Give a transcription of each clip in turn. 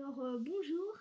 Bonjour.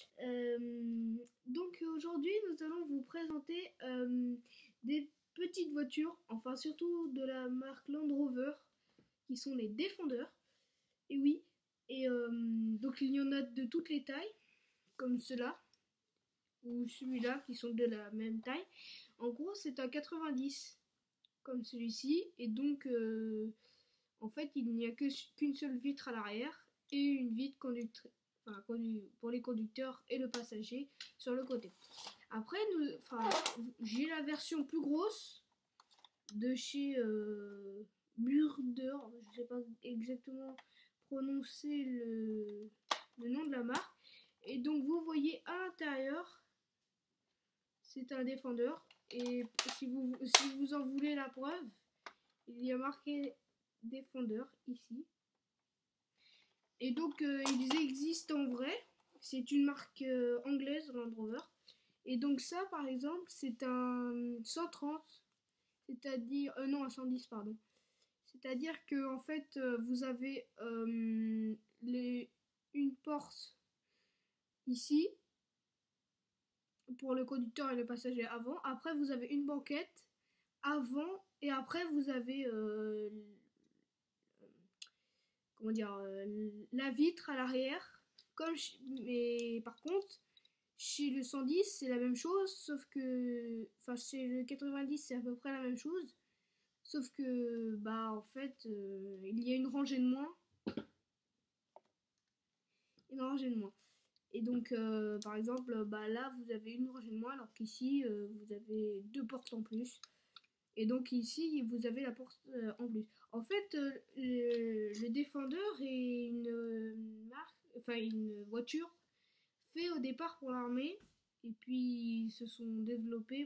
Donc aujourd'hui nous allons vous présenter des petites voitures, enfin surtout de la marque Land Rover, qui sont les Defender. Et oui, donc il y en a de toutes les tailles, comme ceux-là, ou celui-là, qui sont de la même taille. En gros c'est un 90, comme celui-ci, et donc en fait il n'y a qu'une seule vitre à l'arrière, et une vitre conductrice. Enfin, pour les conducteurs et le passager sur le côté. Après, j'ai la version plus grosse de chez Burder. Je sais pas exactement prononcer le nom de la marque. Et donc vous voyez à l'intérieur, c'est un Defender. Et si vous en voulez la preuve, il y a marqué Defender ici. Et donc ils existent en vrai. C'est une marque anglaise, Land Rover. Et donc ça par exemple c'est un 130, c'est-à-dire non, un 110 pardon. C'est-à-dire que en fait vous avez une porte ici pour le conducteur et le passager avant. Après vous avez une banquette avant, et après vous avez comment dire, la vitre à l'arrière. Mais par contre, chez le 110, c'est la même chose, sauf que, enfin, chez le 90, c'est à peu près la même chose, sauf que, bah, en fait, il y a une rangée de moins, Et donc, par exemple, bah là, vous avez une rangée de moins, alors qu'ici, vous avez deux portes en plus. Et donc ici, vous avez la porte en plus. En fait, le Defender est une marque, enfin une voiture fait au départ pour l'armée, et puis ils se sont développés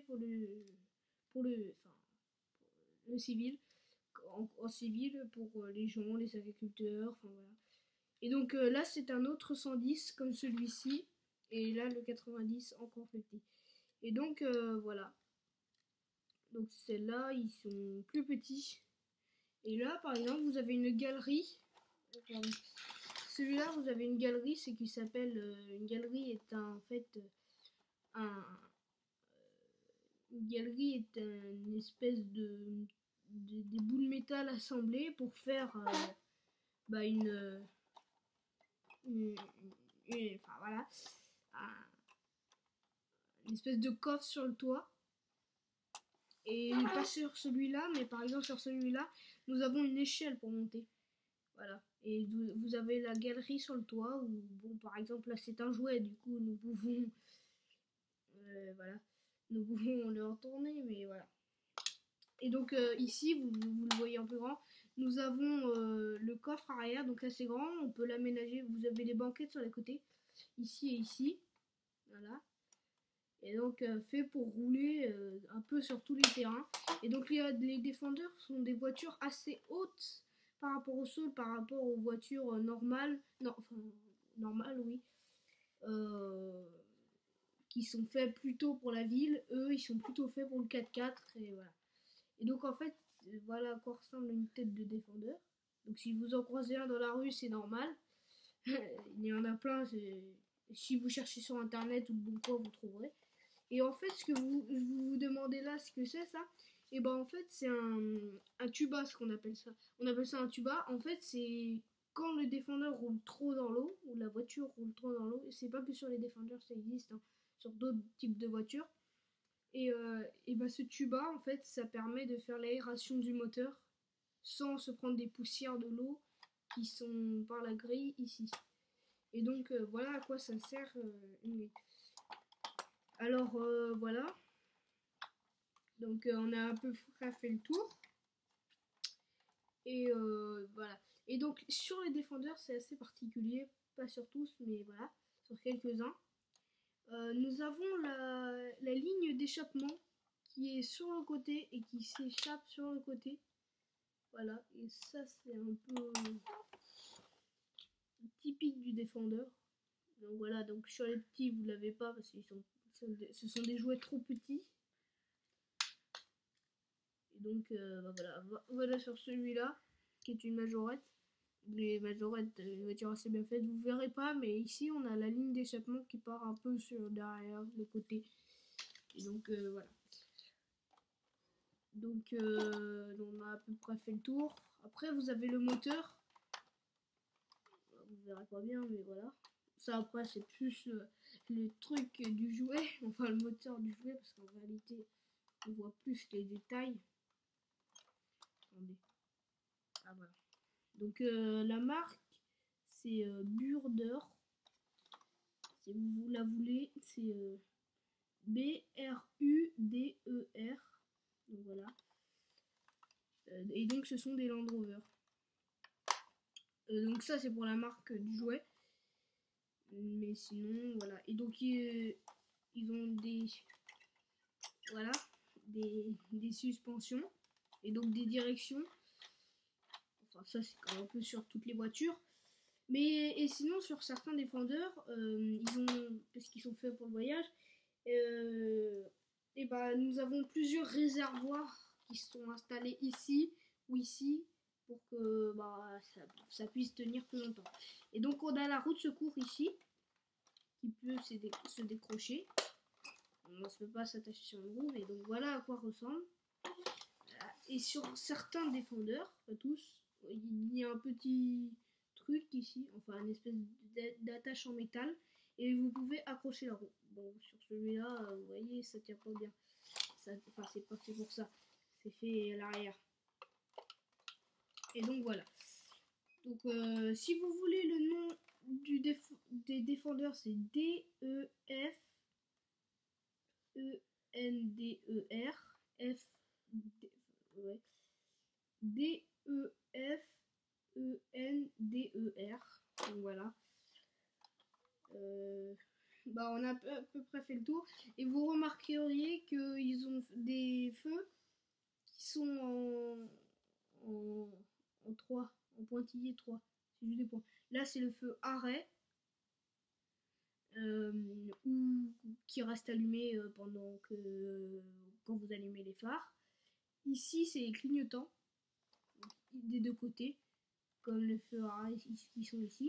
pour le civil, en civil pour les gens, les agriculteurs, enfin voilà. Et donc là, c'est un autre 110 comme celui-ci, et là le 90 encore plus petit. Et donc voilà. Donc celles-là, ils sont plus petits. Et là, par exemple, vous avez une galerie. Celui-là, vous avez une galerie, c'est qui s'appelle une galerie est en fait un une galerie est une espèce des bouts de métal assemblés pour faire bah, enfin voilà, une espèce de coffre sur le toit. Et pas sur celui-là, mais par exemple sur celui-là, nous avons une échelle pour monter. Voilà. Et vous avez la galerie sur le toit, où, bon, par exemple, là c'est un jouet, du coup nous pouvons, voilà, nous pouvons le retourner, mais voilà. Et donc ici, vous le voyez en plus grand, nous avons le coffre arrière, donc assez grand, on peut l'aménager. Vous avez les banquettes sur les côtés, ici et ici, voilà. Et donc fait pour rouler un peu sur tous les terrains. Et donc les Defender sont des voitures assez hautes par rapport au sol, par rapport aux voitures normales, non, enfin normales oui, qui sont faits plutôt pour la ville. Eux, ils sont plutôt faits pour le 4x4, et voilà. Et donc en fait, voilà à quoi ressemble une tête de Defender. Donc si vous en croisez un dans la rue, c'est normal. Il y en a plein. Si vous cherchez sur internet ou bon quoi, vous trouverez. Et en fait, ce que vous demandez là, ce que c'est ça, et ben en fait c'est un tuba, ce qu'on appelle ça. On appelle ça un tuba. En fait, c'est quand le Defender roule trop dans l'eau, ou la voiture roule trop dans l'eau. Et c'est pas que sur les Defenders, ça existe, hein, sur d'autres types de voitures. Et ben ce tuba, en fait, ça permet de faire l'aération du moteur sans se prendre des poussières de l'eau qui sont par la grille ici. Et donc voilà à quoi ça sert une grille. Alors voilà, donc on a à peu près fait le tour. Et voilà. Et donc sur les Defenders, c'est assez particulier, pas sur tous, mais voilà, sur quelques-uns. Nous avons la ligne d'échappement qui est sur le côté et qui s'échappe sur le côté. Voilà, et ça c'est un peu typique du Defender. Donc voilà, donc sur les petits vous l'avez pas parce que ce sont des jouets trop petits. Et donc bah voilà sur celui-là qui est une majorette. les majorettes, une voiture assez bien faite, vous verrez pas, mais ici on a la ligne d'échappement qui part un peu sur derrière les côtés. Et donc voilà. Donc on a à peu près fait le tour. Après vous avez le moteur. Vous verrez pas bien, mais voilà. Ça après c'est plus le truc du jouet, enfin le moteur du jouet, parce qu'en réalité on voit plus les détails. Attendez. Ah voilà. Donc la marque c'est Burder. Si vous la voulez, c'est B-R-U-D-E-R. Donc voilà. Et donc ce sont des Land Rover. Donc ça c'est pour la marque du jouet. Mais sinon voilà. Et donc ils ont des voilà des suspensions et donc des directions. Enfin ça c'est quand même un peu sur toutes les voitures. Mais et sinon sur certains défendeurs, ils ont parce qu'ils sont faits pour le voyage. Et bah, nous avons plusieurs réservoirs qui sont installés ici ou ici pour que bah, ça puisse tenir plus longtemps. Et donc on a la roue de secours ici qui peut se décrocher. On ne peut pas s'attacher sur une roue, mais donc voilà à quoi ressemble. Et sur certains défendeurs, pas tous, il y a un petit truc ici, enfin une espèce d'attache en métal, et vous pouvez accrocher la roue. Bon, sur celui-là, vous voyez, ça tient pas bien. Enfin, c'est pas fait pour ça. C'est fait à l'arrière. Et donc voilà. Donc si vous voulez le nom des défendeurs, c'est D-E-F-E-N-D-E-R. Ouais. D-E-F-E-N-D-E-R. Donc voilà. Bah on a à peu près fait le tour. Et vous remarqueriez qu'ils ont des feux qui sont en 3, en pointillé 3. C'est juste des points. Là c'est le feu arrêt. Ou qui reste allumé pendant que quand vous allumez les phares. Ici c'est les clignotants des deux côtés, comme le feu arrêt qui sont ici.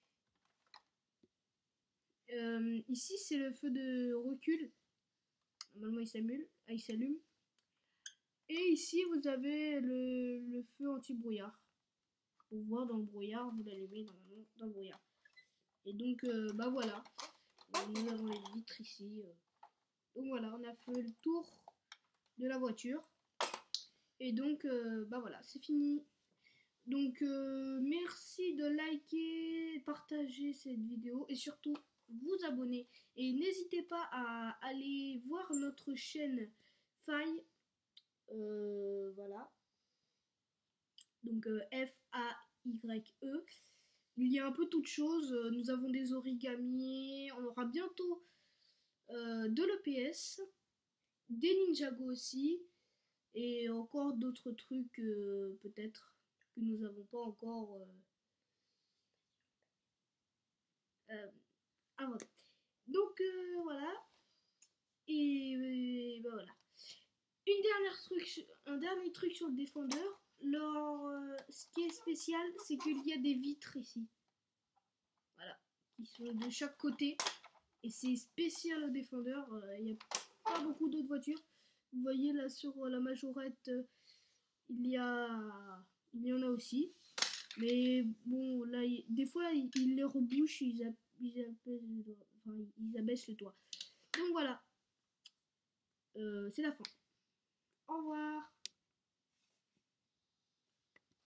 Ici c'est le feu de recul. Normalement il s'allume. Et ici vous avez le feu anti-brouillard. Pour voir dans le brouillard, vous l'allumez dans le brouillard. Et donc bah voilà. Nous avons les vitres ici. Donc voilà, on a fait le tour de la voiture. Et donc bah voilà, c'est fini. Donc merci de liker, partager cette vidéo et surtout vous abonner. Et n'hésitez pas à aller voir notre chaîne Faille. Voilà. Donc F-A-Y-E. Il y a un peu toutes choses. Nous avons des origamis. On aura bientôt de l'EPS, des Ninjago aussi. Et encore d'autres trucs peut-être que nous n'avons pas encore. Ah voilà. Donc voilà. Et ben voilà. Un dernier truc sur le défendeur. Ce qui est spécial, c'est qu'il y a des vitres ici. Voilà. Qui sont de chaque côté. Et c'est spécial au défendeur. Il n'y a pas beaucoup d'autres voitures. Vous voyez là sur la majorette, il y en a aussi. Mais bon, là, des fois, ils les rebouchent, ils abaissent le toit. Donc voilà. C'est la fin. Au revoir.